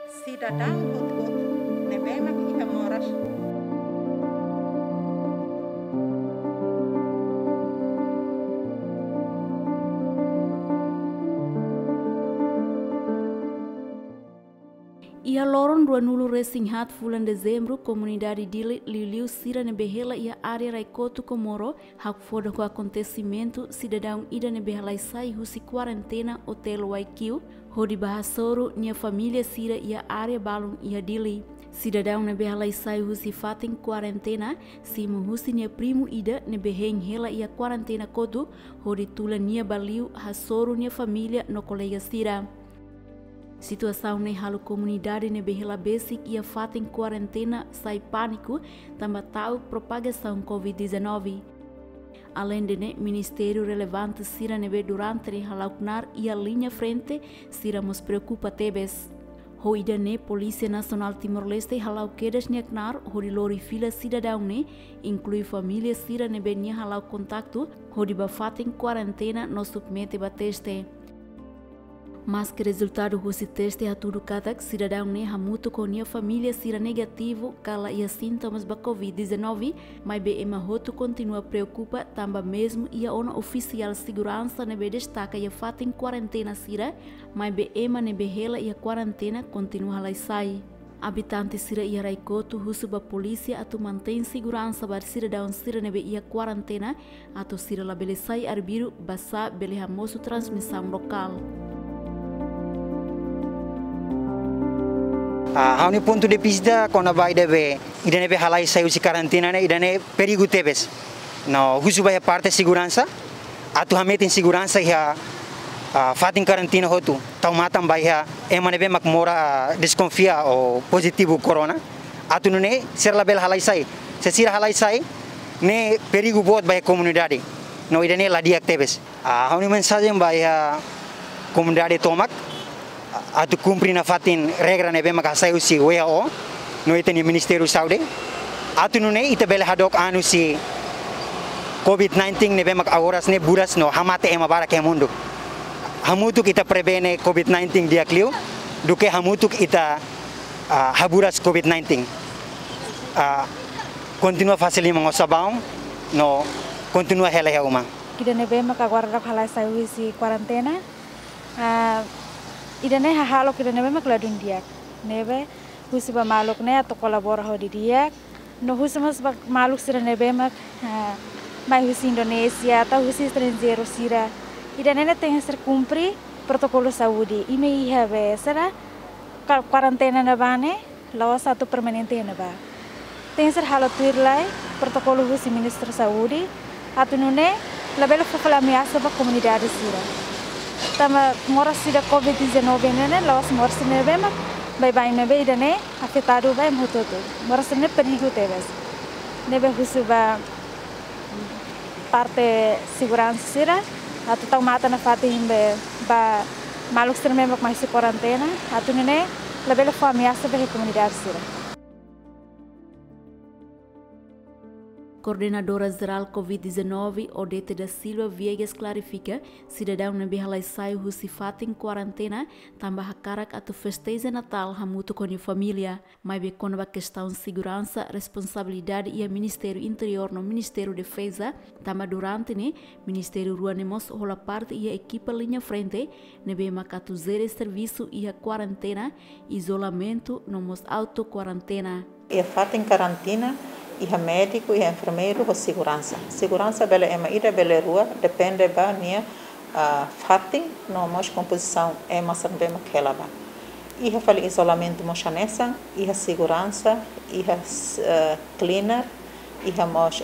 Cidadão hot nebemak iha moras. Ia loron dua nulu racing hat bulan dezembro comunidade dele Liliu Sira nebehela ia área Raikoto Komoro hak foda com acontecimento cidadão ida nebehela sai husi quarentena hotel Waikio hodi bahasoro nia família Sira ia área balon ia dili cidadão nebehela sai husi fatin quarentena simu husi nia primo ida nebeheng hela ia quarentena kodu hodi tula nia baliu hasoro nia família no colega Sira. Situação ne halu comunidade ne behela basic ia fatin quarentena sai pânico tambah tahu propagação COVID-19. Além de ne ministério relevante sira nebe durante ne halauknar ia linha frente sira mos preocupa tebes. Ho ida ne Polícia Nacional Timor-Leste halau kedas neknar ho di lori fila cidadão ne inclui família sira nebe nia halau contacto ho di bafatin quarentena no submete bateste. Mas que resultado do teste a tudo cada cidadão ne hamuto com a família sira negativo cala ia sintomas da COVID-19, mas be ema hoto continua preocupa tamba mesmo ia ona oficial segurança nebe destaca ia fatin quarentena sira, mas be ema nebe hela ia quarentena continua lai sai. Habitantes sira ia Raikoto husu ba polícia atu mantém segurança bar cidadão sira nebe ia quarentena atau sira labele sai arbiru basa bele hamoso transmissão local. Hauni ponto de pista quando vai deve idane be halai saiu si karantina ne idane perigo tebes no husu vai parte segurança atu hamet em segurança ya fatin karantina hotu tau matam vai ya emane be mak mora desconfia o positivo corona atu ne ser label halai sai se sira halai sai ne perigo buat vai comunidade no idane la diak tebes hauni mensagem vai ya comunidade tomak atu cumpri na fatin regra nebe makasai usi WHO no iteni Ministério Saúde atu nune ita bele hadok anu si COVID-19 nebe mak agoras ne buras no hamate ema bara ke mundo hamutuk kita prebene COVID-19 dia kliu duke hamutuk ita haburas COVID-19 continua facili mangosabam no continua hela ya uma kita nebe mak agora halai sai usi quarentena idane halo kita nebe mak ladun diak nebe husi ba maluk ne atau kolabora ho di diak no husi mas maluk sira nebe mak mai husi Indonesia atau husi estrangeiro sira idane ne tem ser cumprir protocolo saúde e me ia be será quarentena na bane lawa satu permanente na ba tem ser halo tuir lai protocolo husi ministro saúde atu nune labelo fala ameaça ba comunidade sira tama mora sida COVID-19 nene lawas mora sine bema bai nebe idane afetado bai mototo mora sine perigo tebes nebe husuba parte segurança sira atu tau mata na fati himbe ba maluk sine mak mais quarentena atu nene labelo fa ameaça ba comunidade sira. Coordenadora Geral COVID-19, Odete da Silva Viegas clarifica, cidadão na behalai saiu husi fatin quarentena, tambah hakarak atau festeja Natal hamuto com a família, mas be com a questão segurança, responsabilidade e a Ministério Interior no Ministério Defesa, tambah durante ne Ministério Ruanemos rola parte e a equipa linha frente, nebe makatu zere serviço e a quarentena, isolamento, no mos auto quarentena. E fatin quarentena iha médico, iha enfermeiro, ou segurança. Segurança bela ema ida bela rua, depende ba nia fatin no mos composição ema sanbe makela ba. Iha fali isolamento moshanesa, iha segurança, iha cleaner, iha mos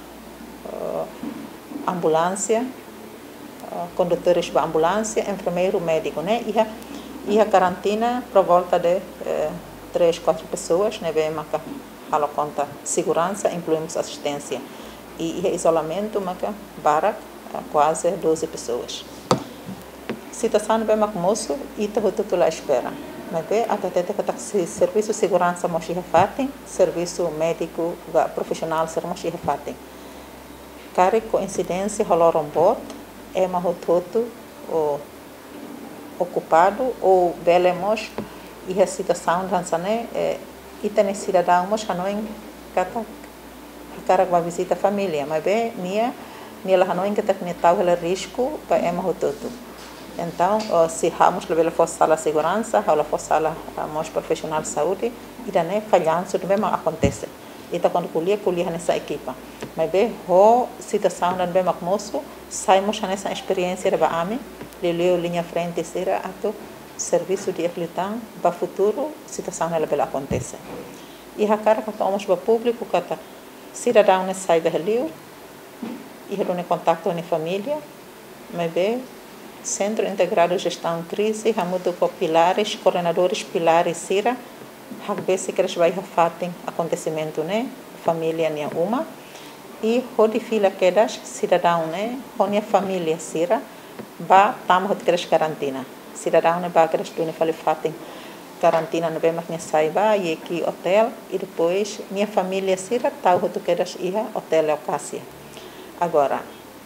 ambulância, condutores ba ambulância, enfermeiro, médico, né? Iha quarentena por volta de 3-4 pessoas, né? Bem maka halo conta segurança, incluímos assistência e isolamento, maca barak quase 12 pessoas. Situação bem mac moço e tudo lá espera. Mas bem até que serviço de segurança mochi fatem, serviço médico profissional ser mochi fatem. Cari coincidência rolou bot é uma rototo ocupado ou belemos iha situação dansane ita ne cidadão mos hanoin kata cara que visita a família, mas bem nia lá hanoin kata ne tahu ela risco para ema hototo. Então, se vamos levar a sala de segurança, a sala mais profissional de saúde, e daí falhanço também acontece. Então, quando colher nessa equipa. Mas bem, a situação também moço, saímos nessa experiência de Baami, leu linha frente será ato serviço de aflição para futuro situação ela bela acontece. E a cara que tomamos para público que cidadão nesse sai berlio, e ele contato com a família, mas bem Centro Integrado de Gestão de Crise, muito com pilares, coordenadores pilares, Sira, se que eles vai fazer acontecimento, né? Família nem uma, e onde fila quedas cidadão, né? Onde a família Sira, vai tamo que eles quarentena, cidadão né? Vai que eles tu ne fale fatem quarentena não bem mais nem saiba e aqui hotel e depois minha família Sira tal que eles ia hotel Ocásia. Agora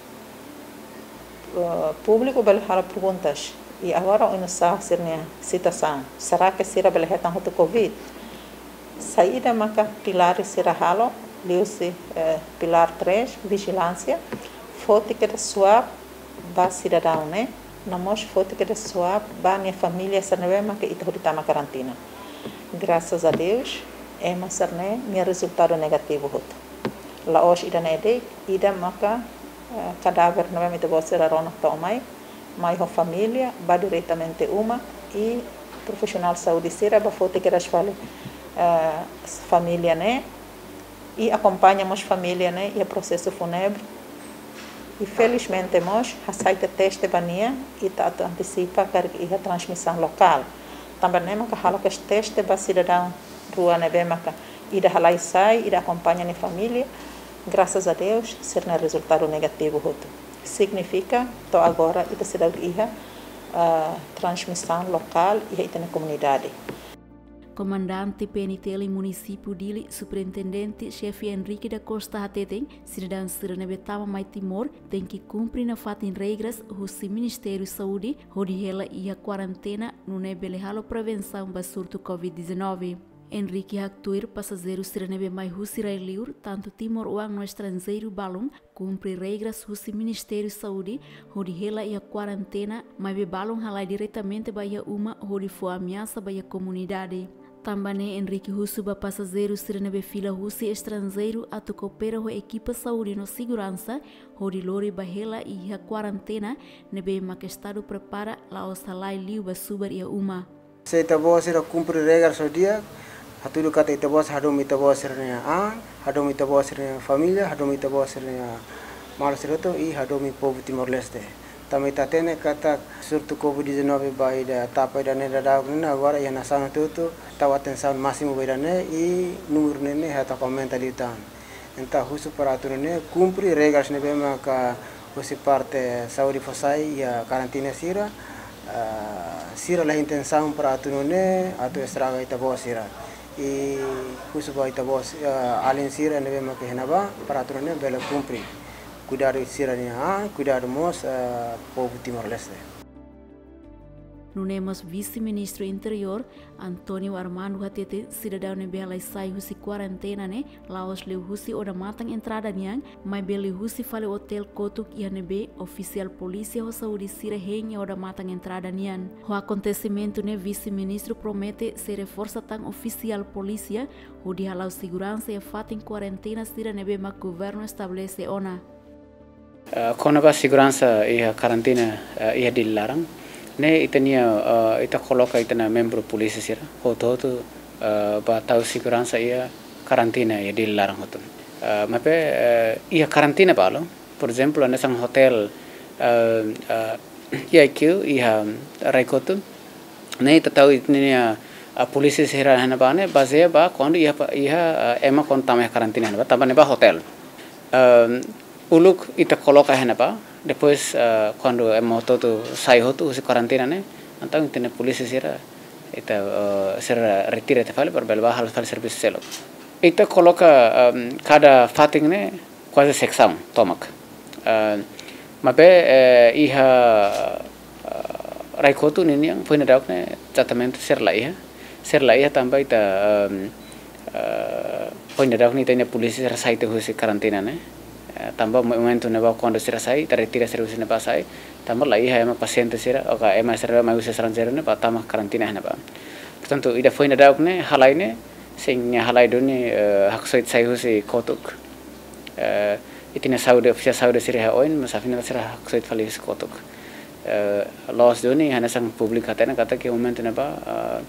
público bela perguntas e agora eu não sei se a situação será que será bela retan do Covid saída maca pilar será halo leu-se pilar 3 vigilância foto que da sua ba cidadão né nós foto que da sua ba minha família se não é maca ita horita ma quarentena graças a Deus é mas né minha resultado negativo hoto lá hoje ida nede ida maca cadáver novamente você era rona tomai mas a família vai diretamente uma e profissional de saúde será para foto que elas falam família né e acompanhamos família né e o processo fúnebre e felizmente nós aceita teste bania e tá antecipa a transmissão local também né que halo que teste para cidadão rua né bem maca e da halai sai e da acompanha a família graças a Deus, ser um resultado negativo, significa que agora ita será transmissão local e ita na comunidade. Comandante PNTL município Dili, superintendente chefe Henrique da Costa Hateteng, cidadão Sirene Betama Mai Timor, tem que cumprir na fatin regras o Ministério de Saúde, onde ela ia quarentena no nebelehalo prevenção do surto Covid-19. Henrique Haktuir, passageiro Sirene Mai Husirai Liur, tanto Timor Uang no estrangeiro balão, cumpre regras do Ministério de Saúde, onde ela ia quarentena, mas o balão halai diretamente para uma, onde foi ameaça para a comunidade. Também Henrique Husuba, passageiro Sirene Fila Husi estrangeiro, a coopera com a equipa saúde no segurança, onde Lori Bahela ia quarentena, nebe Estado prepara la osalai liu basubar ia uma. Se tabos ira cumpre regras ao dia, hatudu kata itabos hadum itabos irnya hadum itabos irnya família, hadum itabos irnya malas roto e hadum povo Timor-Leste. Também tatene kata surto Covid-19 baida tapa da neda dagna agora ia nação tudo tahu atenção máximo baida ne e número nene hata comenta litan. Então husu peraturan ne cumpre regras ne bema ka husi parte saúde fosai ia karantina sira sira la intenção para atunone atu estraga itabos sira e husu ba itabos alin sira ne bema ke henaba para atunone bela cumpre cuidado sira ni cuidado mos povo Timor-Leste. Nunemos vice-ministro interior Antônio Armando Hatete cidadão ne bela sai husi quarentena ne laos leu husi oda matang entrada niang mai beli husi fale hotel kotuk ia nebe oficial polícia ho saúde sira henha oda matang entrada nian. O acontecimento ne vice-ministro promete se reforça tang oficial polícia o de halau segurança e fatem quarentena sira nebe ma governo estabelece ona. Kona ba segurança e a quarentena ia dilarang ne itania ita coloca itana membro polícia sira hoto ba tau segurança ia quarentena ia dilarang hoto mape ia quarentena balo por exemplo nessa hotel ia que ia raikoto ne ita tau itania a polícia sira hana bane base ba quando ia ema kon tamai quarentena ba tabane ba hotel uluk ita coloca hana ba depois quando é moto sai hotu se quarentena né então tem a polícia será ita será retira te fale para belba hal fale serviço selo ita coloca cada fating né quase secção tomak mabe iha raikotu nini yang foi na né tratamento ser lá iha serla ia tambah ita poin dak ni tanya polisi rasai tu husi karantina ne tambah momentu ne ba kondo rasai retira servis ne pasai tambah la ia ema paciente sira oka ema serva mai usa saranjero ne patama karantina ne ba portanto ida poin dak ne halai ne sing halai doni hak soit sai husi kotuk itina saude ofisia saude sira oin masafina sira hak soit falis kotuk laws doni hana sang publik kata ke momentu ne ba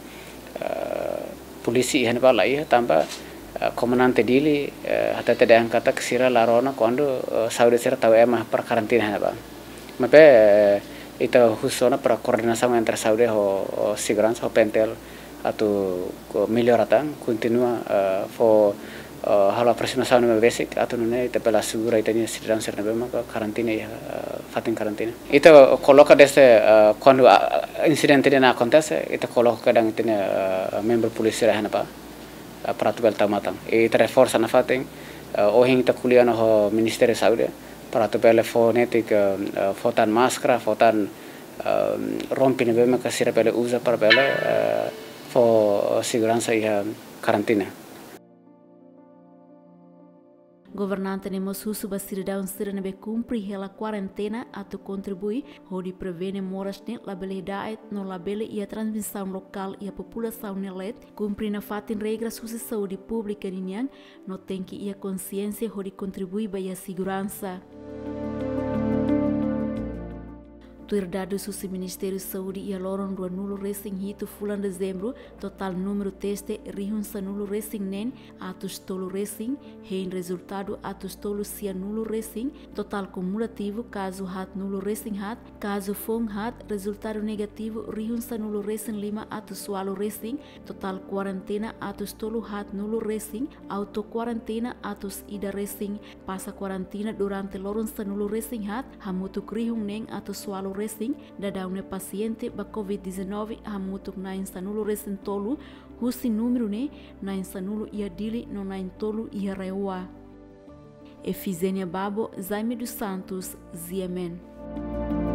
polisi ihan ba lai tambah komandante dili hata tidak yang kata kesira larona kondo saude sira tahu emah per karantina hana ba mape ita husona para koordinasi antara saude ho segurança ho pentel atau melhoratan continua fo hala aproximação no basic atau nune ita pela segura ita ni sidang serna bema karantina ya fatin karantina ita coloca desse quando incidente na acontece ita coloca kadang ita member polisi hana pa peratu bel tamatang ita reforça na fatin ohing ita kuliah no Ministério de Saúde peratu bel fonetik fotan máscara fotan rompine bema kasira bel usa para bel fo segurança e karantina. Governante nemos husu basirdaun sirene be cumpri hela quarentena atau contribui hodi prevene moras ne labele daet no labele ia transmissão local ia população nelet cumpri na fatin regras husi saúde pública ninian no tem que ia consciência hodi contribui baya segurança. Tuirdado susi Ministério de Saúde ia loron dua nulo racing hito fulan dezembro total número teste rihun sa nulo racing nen atus tolo racing hein resultado atus tolo sia nulo racing total cumulativo caso hat nulo racing hat caso fong hat resultado negativo rihun sa nulo racing 5 atus swalo racing total quarentena atus tolo hat nulo racing auto quarentena atus ida racing pasa quarentena durante loron sa nulo racing hat hamutuk rihun neng atus swalo racing dadaune paciente ba COVID-19 hamutuk nain sanulo racing tolu husi número ne nain sanulo ia dili no nain tolu ia rewa. Efizenia Babo, Zaime dos Santos, Ziemen.